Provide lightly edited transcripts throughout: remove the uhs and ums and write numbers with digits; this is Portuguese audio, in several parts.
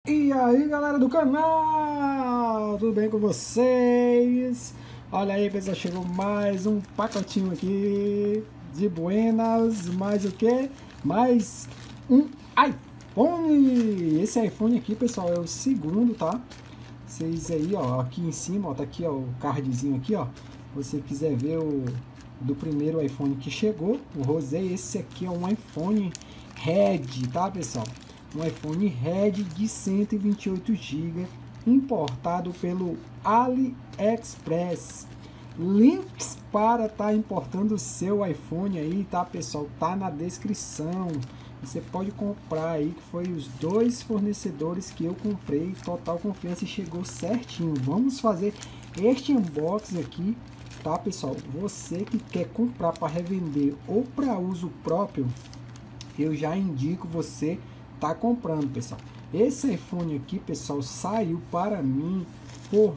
E aí, galera do canal, tudo bem com vocês? Olha aí, pessoal, chegou mais um pacotinho aqui de buenas, mais o que? Mais um iPhone. Esse iPhone aqui, pessoal, é o segundo, tá? Vocês aí, ó, aqui em cima, ó, tá aqui, ó, o cardzinho aqui, ó. Se você quiser ver o do primeiro iPhone que chegou, o Rosé, esse aqui é um iPhone Red, tá, pessoal? Um iPhone Red de 128 GB, importado pelo AliExpress. Links para estar importando o seu iPhone aí, tá, pessoal? Tá na descrição. Você pode comprar aí, que foi os dois fornecedores que eu comprei, total confiança, e chegou certinho. Vamos fazer este unboxing aqui, tá, pessoal? Você que quer comprar para revender ou para uso próprio, eu já indico você tá comprando, pessoal. Esse iPhone aqui, pessoal, saiu para mim por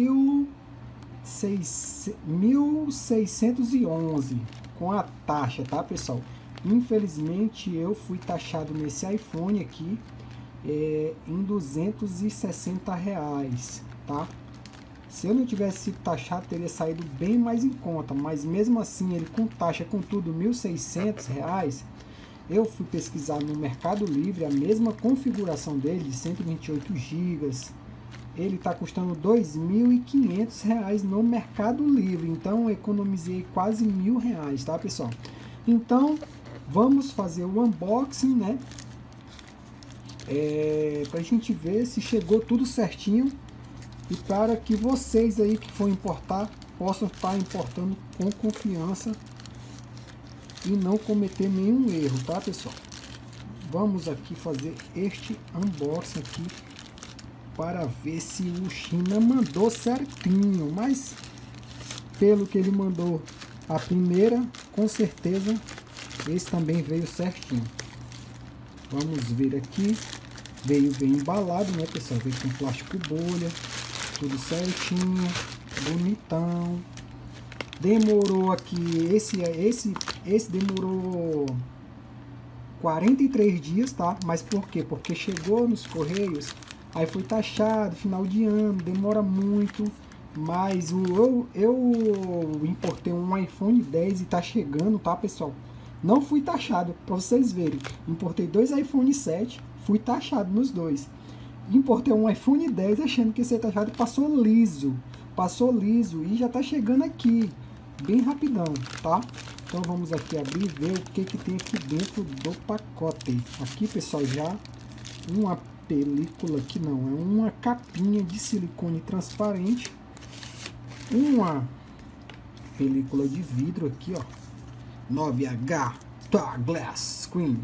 1.611 com a taxa, tá, pessoal? Infelizmente eu fui taxado nesse iPhone aqui em R$ 260, tá? Se eu não tivesse sido taxado, teria saído bem mais em conta, mas mesmo assim, ele com taxa, com tudo, R$ 1.600. Eu fui pesquisar no Mercado Livre, a mesma configuração dele, de 128 GB. Ele está custando R$ 2.500 no Mercado Livre. Então, economizei quase R$ 1.000, tá, pessoal? Então, vamos fazer o unboxing, né? Para a gente ver se chegou tudo certinho. E para que vocês aí que for importar, possam estar importando com confiança e não cometer nenhum erro, tá, pessoal? Vamos aqui fazer este unboxing aqui para ver se o China mandou certinho, mas pelo que ele mandou a primeira, com certeza esse também veio certinho. Vamos ver aqui, veio bem embalado, né, pessoal? Veio com plástico bolha, tudo certinho, bonitão. Demorou aqui, esse demorou 43 dias, tá? Mas por quê? Porque chegou nos Correios, aí foi taxado, final de ano, demora muito. Mas eu importei um iPhone 10 e tá chegando, tá, pessoal? Não fui taxado, pra vocês verem. Importei dois iPhone 7, fui taxado nos dois. Importei um iPhone 10 achando que ia ser taxado e passou liso. Passou liso e já tá chegando aqui. Bem rapidão, tá? Então vamos aqui abrir e ver o que tem aqui dentro do pacote. Aqui, pessoal, já uma película aqui, não, é uma capinha de silicone transparente, uma película de vidro aqui, ó, 9H Glass Screen.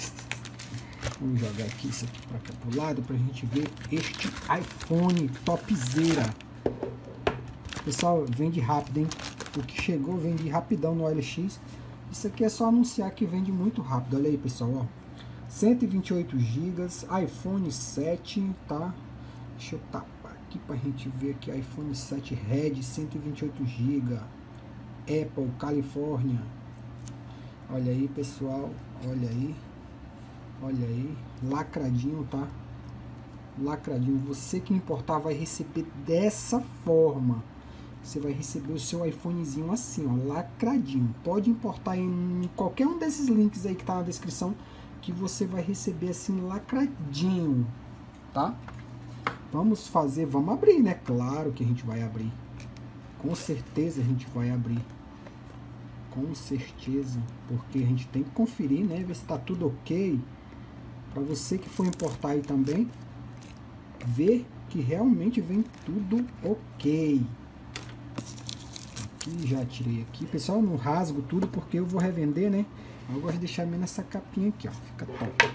Vamos jogar aqui isso aqui para cá pro lado pra gente ver este iPhone topzera. Pessoal, vende rápido, hein? O que chegou vende rapidão no OLX. Isso aqui é só anunciar que vende muito rápido. Olha aí, pessoal, ó. 128 GB, iPhone 7, tá? Deixa eu tapar aqui pra gente ver aqui. iPhone 7 Red, 128 GB. Apple, Califórnia. Olha aí, pessoal. Olha aí. Olha aí. Lacradinho, tá? Lacradinho. Você que importar vai receber dessa forma. Você vai receber o seu iPhonezinho assim, ó, lacradinho. Pode importar em qualquer um desses links aí que tá na descrição, que você vai receber assim, lacradinho, tá? Vamos fazer, vamos abrir, né? Claro que a gente vai abrir. Com certeza a gente vai abrir. Com certeza. Porque a gente tem que conferir, né? Ver se tá tudo ok. Para você que for importar aí também, ver que realmente vem tudo ok. Aqui, já tirei aqui. Pessoal, eu não rasgo tudo porque eu vou revender, né? Eu gosto de deixar menos essa capinha aqui, ó. Fica top.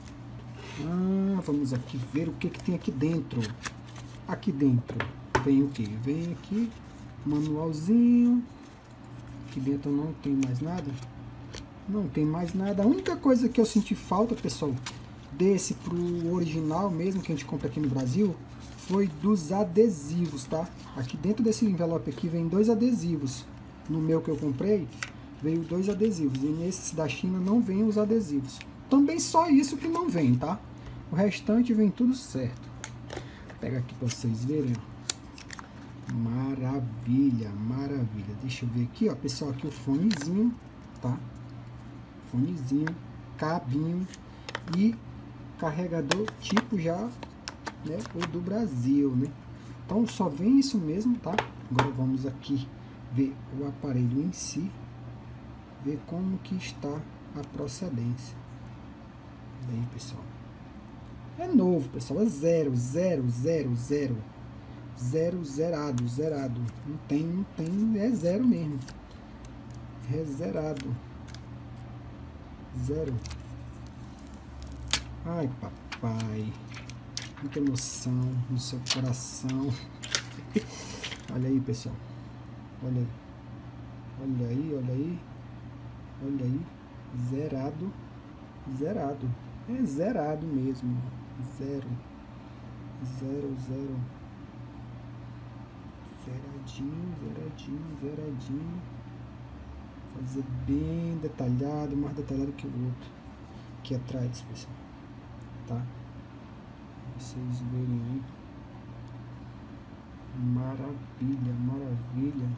Vamos aqui ver o que tem aqui dentro. Aqui dentro vem o que? Vem aqui, manualzinho. Aqui dentro não tem mais nada. Não tem mais nada. A única coisa que eu senti falta, pessoal, desse pro original mesmo, que a gente compra aqui no Brasil, foi dos adesivos, tá? Aqui dentro desse envelope aqui vem dois adesivos. No meu que eu comprei, veio dois adesivos. E nesse da China não vem os adesivos. Também só isso que não vem, tá? O restante vem tudo certo. Pega aqui para vocês verem, ó. Maravilha, maravilha. Deixa eu ver aqui, ó, pessoal, aqui o fonezinho, tá? Fonezinho, cabinho e carregador tipo já, né, o do Brasil, né? Então só vem isso mesmo, tá? Agora vamos aqui ver o aparelho em si, ver como que está a procedência. Aí, pessoal, é novo, pessoal, é zero, zerado, não tem, é zero mesmo, é zerado, zero. Ai, papai, muita emoção no seu coração. Olha aí, pessoal, olha aí, olha aí, olha aí, olha aí, zerado, zerado, é zerado mesmo, zero, zero, zero, zeradinho, zeradinho, zeradinho. Fazer bem detalhado, mais detalhado que o outro, aqui atrás, pessoal, tá? Pra vocês verem aí. Maravilha, maravilha.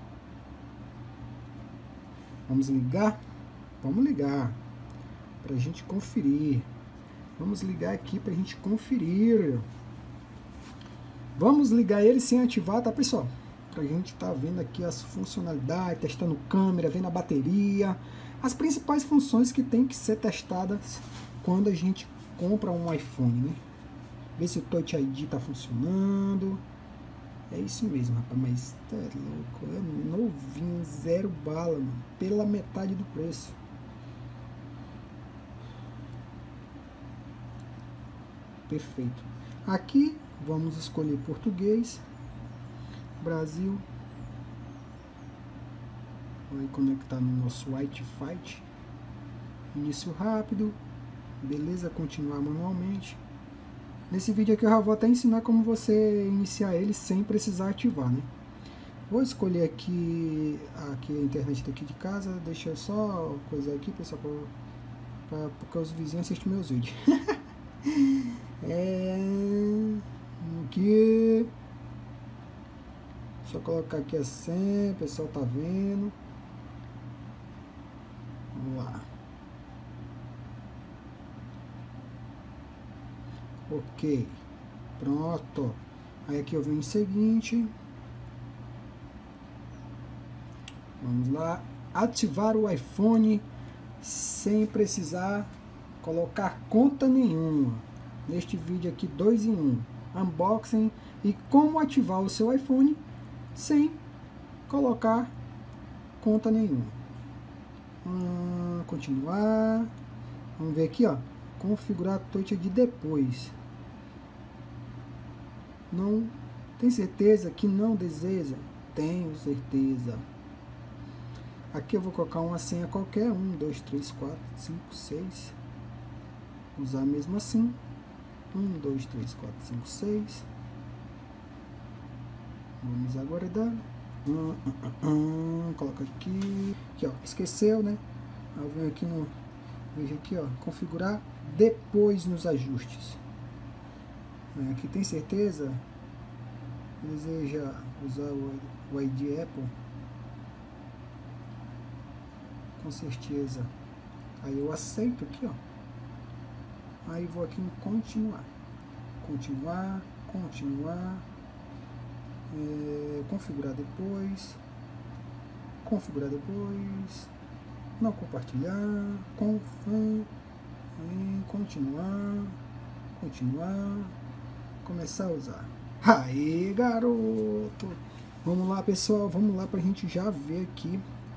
Vamos ligar? Vamos ligar pra gente conferir. Vamos ligar aqui pra gente conferir. Vamos ligar ele sem ativar, tá, pessoal? Pra gente tá vendo aqui as funcionalidades, testando câmera, vendo a bateria, as principais funções que tem que ser testadas quando a gente compra um iPhone, né? Ver se o Touch ID tá funcionando. É isso mesmo, rapaz, mas tá louco, é novinho, zero bala, mano, pela metade do preço. Perfeito. Aqui vamos escolher português, Brasil. Vai conectar no nosso Wi-Fi. Início rápido. Beleza, continuar manualmente. Nesse vídeo aqui eu já vou até ensinar como você iniciar ele sem precisar ativar, né? Vou escolher aqui a internet daqui de casa. Deixa eu só coisar aqui, pessoal, porque os vizinhos assistem meus vídeos. Aqui. Deixa eu colocar aqui a senha, o pessoal tá vendo. Vamos lá. Ok. Pronto. Aí aqui eu venho em seguinte. Vamos lá. Ativar o iPhone sem precisar colocar conta nenhuma. Neste vídeo aqui, 2 em 1. Unboxing e como ativar o seu iPhone sem colocar conta nenhuma. Continuar. Vamos ver aqui, ó. Configurar Touch ID depois. Não tem certeza que não deseja? Tenho certeza. Aqui eu vou colocar uma senha qualquer. 1, 2, 3, 4, 5, 6. Usar mesmo assim. 1, 2, 3, 4, 5, 6. Vamos aguardar. Coloca aqui. Aqui, ó. Esqueceu, né? Eu venho aqui no. Veja aqui, ó. Configurar depois nos ajustes. Aqui tem certeza? Deseja usar o ID Apple? Com certeza. Aí eu aceito aqui, ó. Aí vou aqui em continuar. Continuar. Configurar depois. Configurar depois. Não compartilhar. Continuar. Começar a usar. Aí, garoto! Vamos lá, pessoal. Vamos lá pra gente já ver aqui.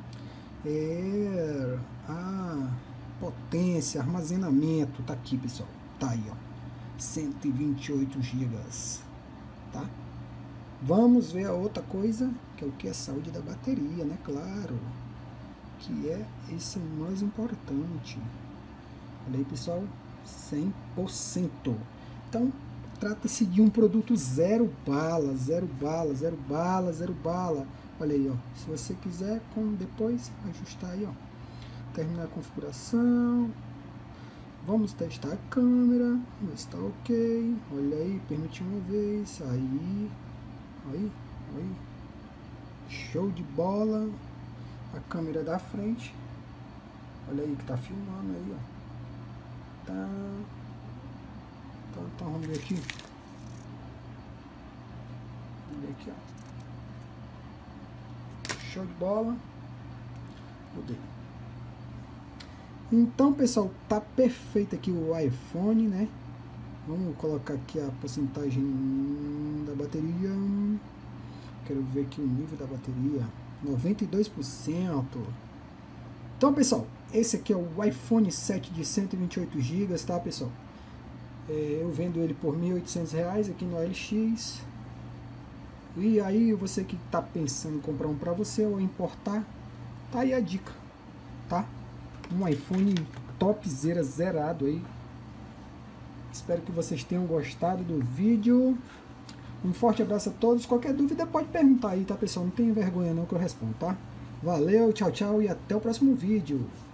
Potência, armazenamento. Tá aqui, pessoal. Tá aí, ó. 128 GB. Tá? Vamos ver a outra coisa, que é o que? A saúde da bateria, né? Claro. Que é esse mais importante. Olha aí, pessoal. 100%. Então, trata-se de um produto zero bala. Olha aí, ó. Se você quiser, depois ajustar aí, ó. Terminar a configuração. Vamos testar a câmera, ver se está ok. Olha aí, permitir uma vez. Aí. Show de bola. A câmera da frente. Olha aí que tá filmando aí, ó. Tá. Então vamos ver aqui. Vamos ver aqui, ó. Show de bola. Mudei. Então, pessoal, tá perfeito aqui o iPhone, né? Vamos colocar aqui a porcentagem da bateria. Quero ver aqui o nível da bateria. 92%. Então, pessoal, esse aqui é o iPhone 7 de 128 GB, tá, pessoal? Eu vendo ele por R$ 1.800 aqui no OLX. E aí, você que tá pensando em comprar um para você ou importar, tá aí a dica, tá? Um iPhone topzera zerado aí. Espero que vocês tenham gostado do vídeo. Um forte abraço a todos. Qualquer dúvida pode perguntar aí, tá, pessoal? Não tenha vergonha não que eu respondo, tá? Valeu, tchau, tchau e até o próximo vídeo.